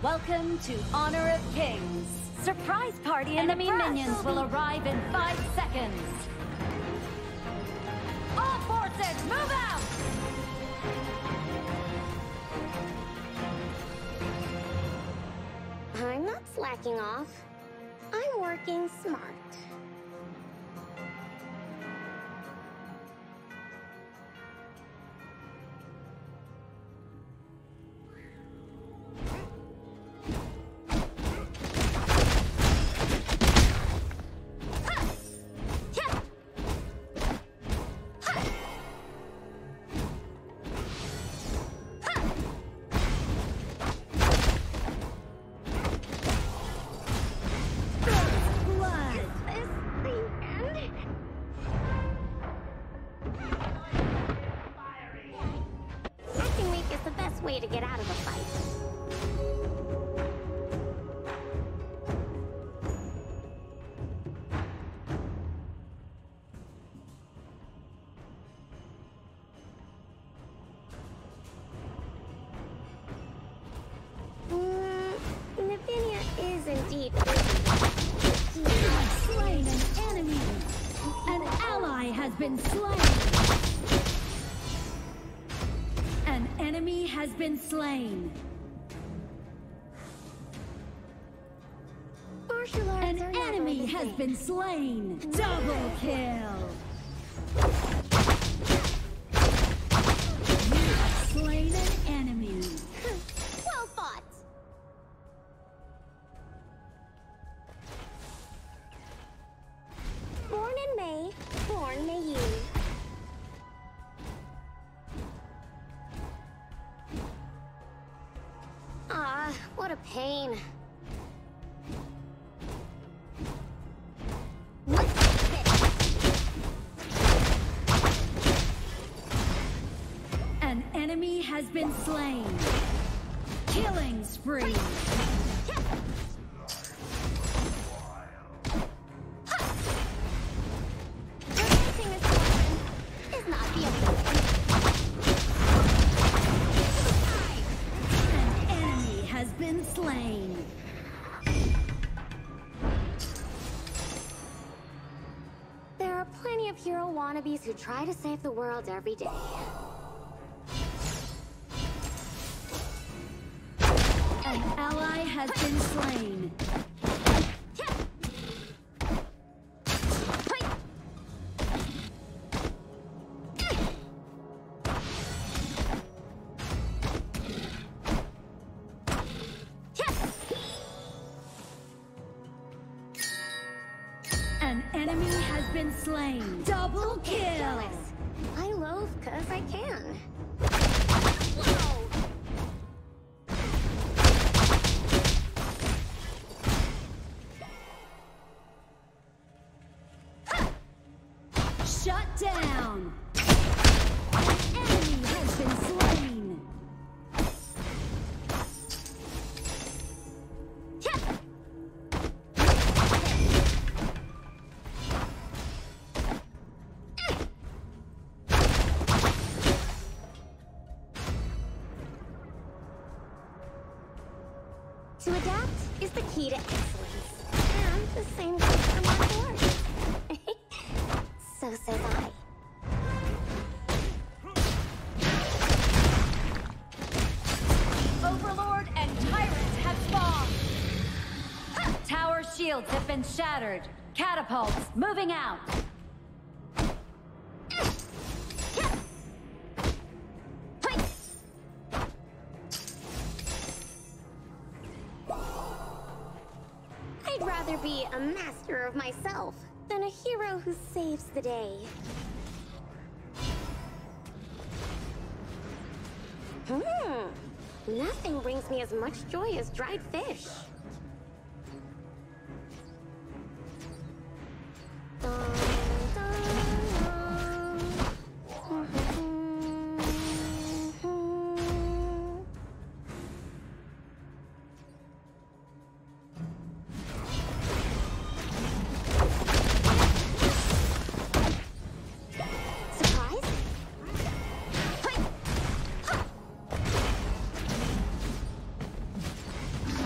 Welcome to Honor of Kings. Surprise party in Enemy minions will arrive in 5 seconds. All forces, move out! I'm not slacking off. I'm working smart. Way to get out of the fight. Navinia is indeed busy. Slain an enemy. An ally has been slain. An enemy has been slain. Martial arts An are enemy never the has same. been slain. Double kill. You have slain an enemy. Well fought. Born in May, born may you. Ah, what a pain. An enemy has been slain. Killing spree. Replacing this weapon is not the only way. An enemy has been slain. There are plenty of hero wannabes who try to save the world every day. An ally has been slain. An enemy has been slain. Double kill. Jealous. I loathe 'cause I can. Whoa! Shut down. An enemy has been slain. To adapt is the key to excellence. And the same goes for martial arts. So says I. Overlord and tyrant have spawned. Tower shields have been shattered. Catapults moving out. I'd rather be a master of myself than a hero who saves the day. Nothing brings me as much joy as dried fish. Dun, dun, dun. Surprise? Hi.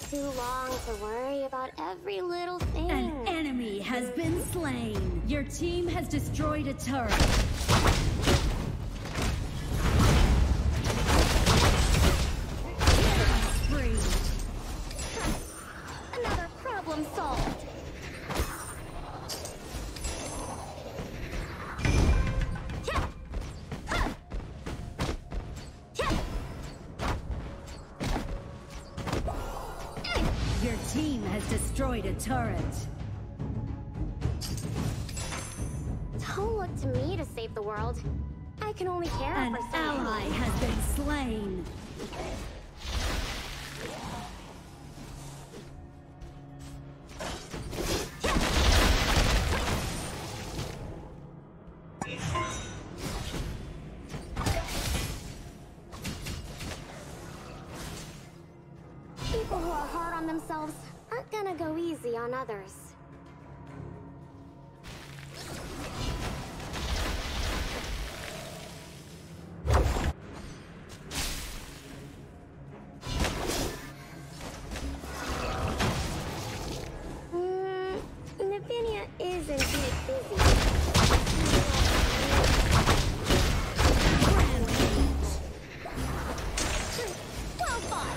too long to worry about every little thing. An enemy has been slain. Your team has destroyed a turret. Spree. Another problem solved. Your team has destroyed a turret. Don't look to me to save the world. I can only care An for so ally many. has been slain. People who are hard on themselves aren't gonna go easy on others. Navinia is indeed busy. Well fought!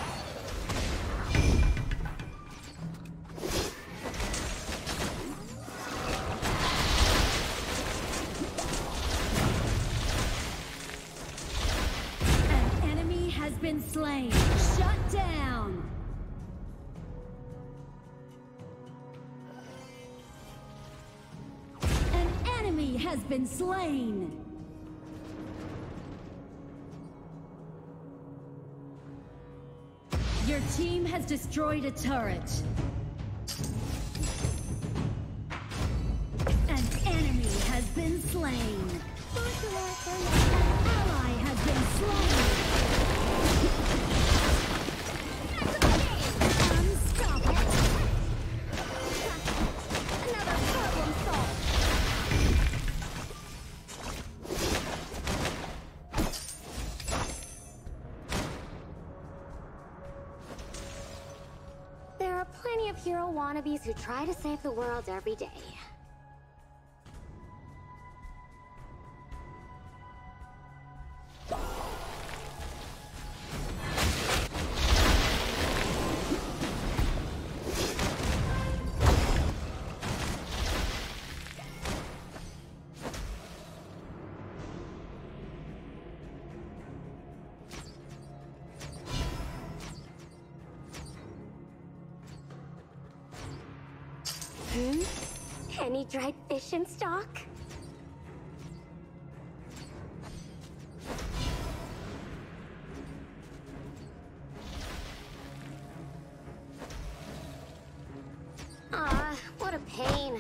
An enemy has been slain. Shut down. An enemy has been slain. Your team has destroyed a turret. An enemy has been slain. An ally has been slain. Unstoppable. Another problem solved. There are plenty of hero wannabes who try to save the world every day. Any dried fish in stock? Ah, what a pain.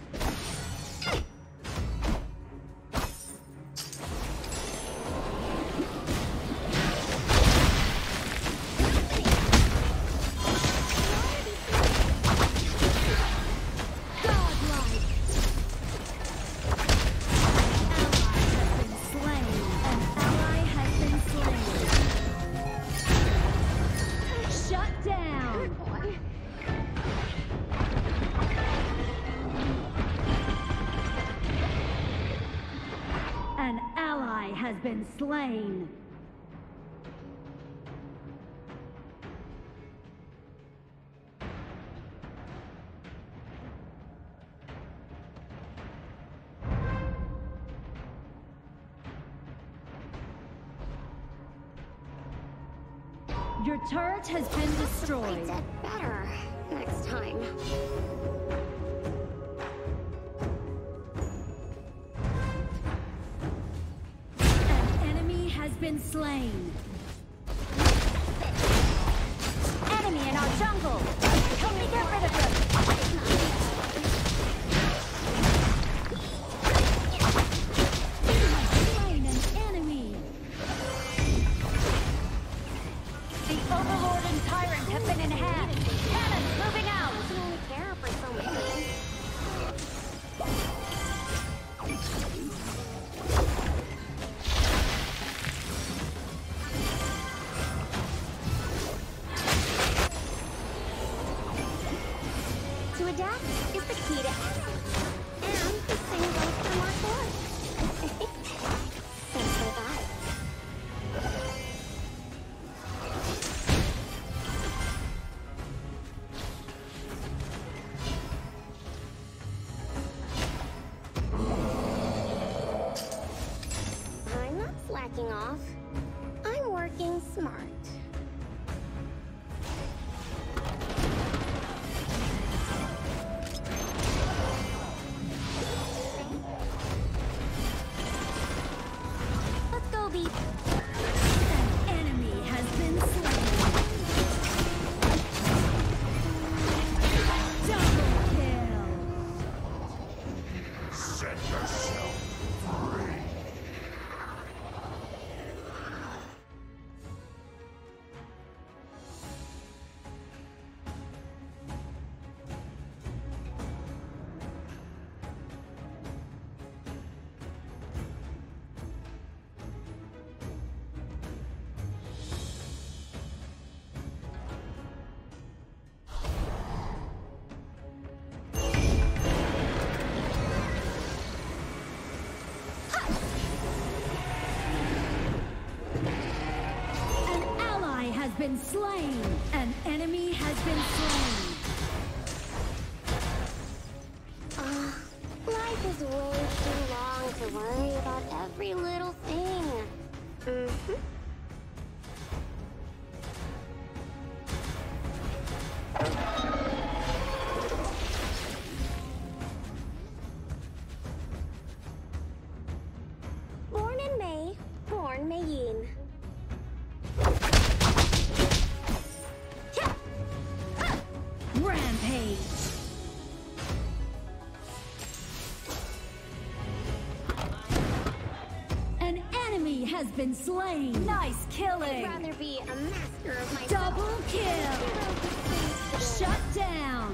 Has been slain. Your turret has been destroyed. Dead better next time. Has been slain. Enemy in our jungle! Help me get rid of him! Slain an enemy. The Overlord and Tyrant have been in hand. Cannons moving out! I can only care for so many. Adapt is the key to excellence. And the same goes for Mark Ward. So survive. I'm not slacking off. I'm working smart. Let's go, Beat. An enemy has been slain. Double kill. Set yourself free. An ally has been slain. An enemy has been slain. Life is way too long to worry about every little thing. Born in May, born Mayin. Rampage. An enemy has been slain. Nice I'd killing. rather be a master of my Double kill. Shut down.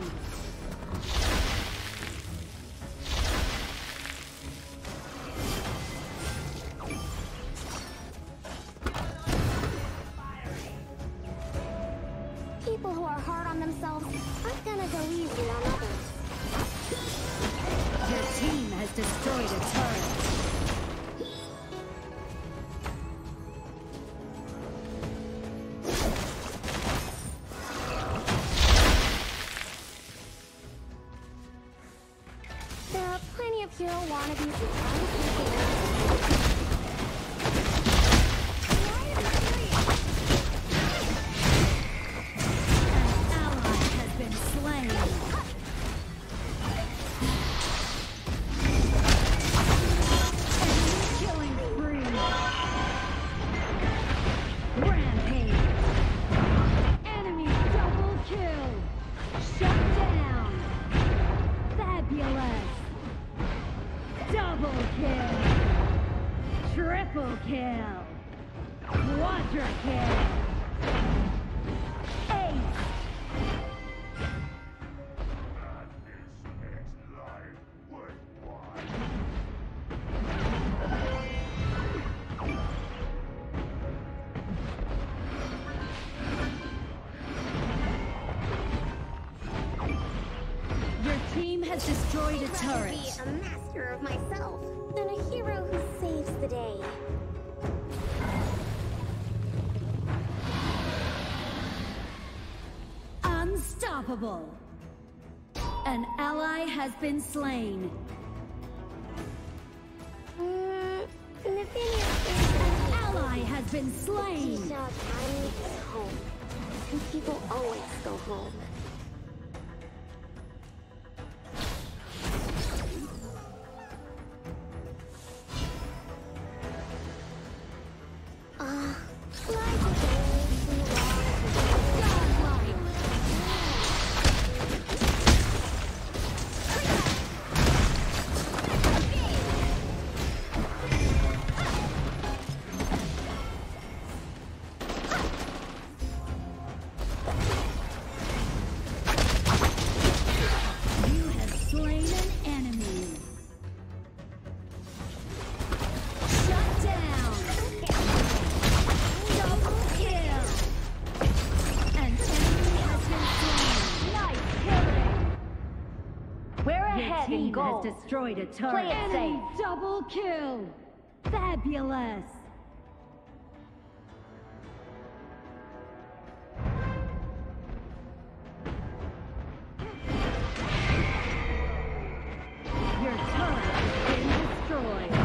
People who are hard on themselves aren't gonna go easy on others. Your team has destroyed a turret. There are plenty of hero wannabes who try to keep it up. An ally has been slain. Enemy killing spree. Rampage. Enemy double kill. Shut down. Fabulous. Double kill. Triple kill. Quadra kill. Ace. This makes life worthwhile. Your team has destroyed a I'd rather turret. be a master of myself than a hero who saves the day. Unstoppable. An ally has been slain. Nathaniel An ally has been slain. Tisha Academy is home. And people always go home. Life is way too long. Godlike. team goal. has destroyed a turret. Play it Enemy safe. double kill. Fabulous. Your turret has been destroyed.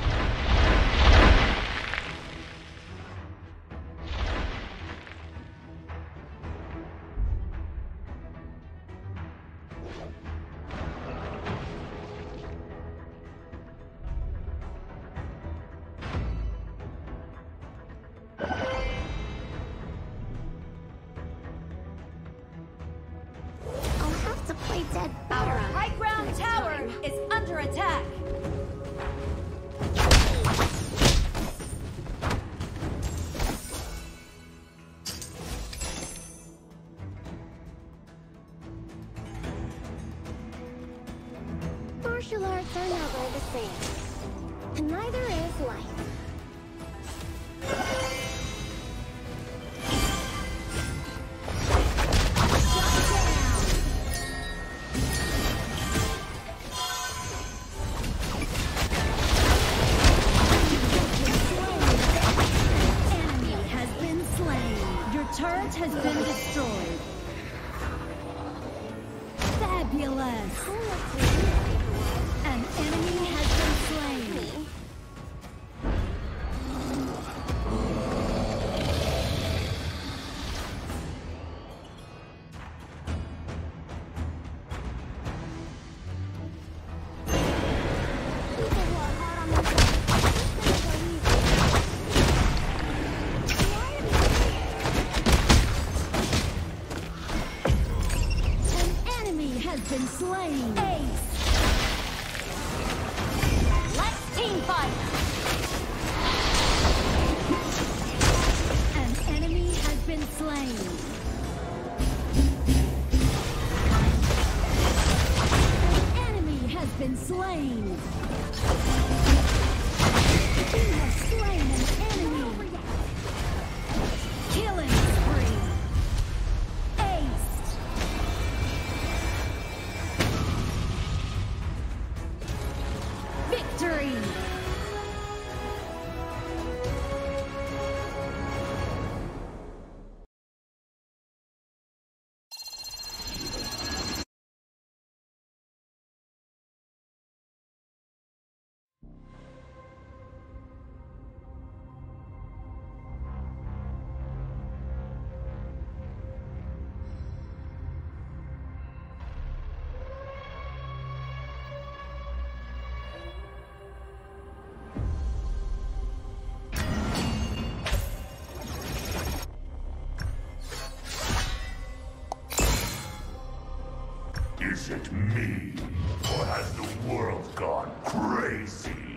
I'll have to play dead better. Our high ground tower is under attack. Martial arts are never the same. And neither is life. Enemy has been slain. Your turret has been destroyed. Fabulous. I'll let you in if you want. An enemy has been slain. Me. People who are hard on themselves, it's gonna go easy. Why are you An enemy has been slain. Ace. Let's team fight. An enemy has been slain. An enemy has been slain. You have slain an enemy. Killing spree. Ace. Victory. Is it me? Or has the world gone crazy?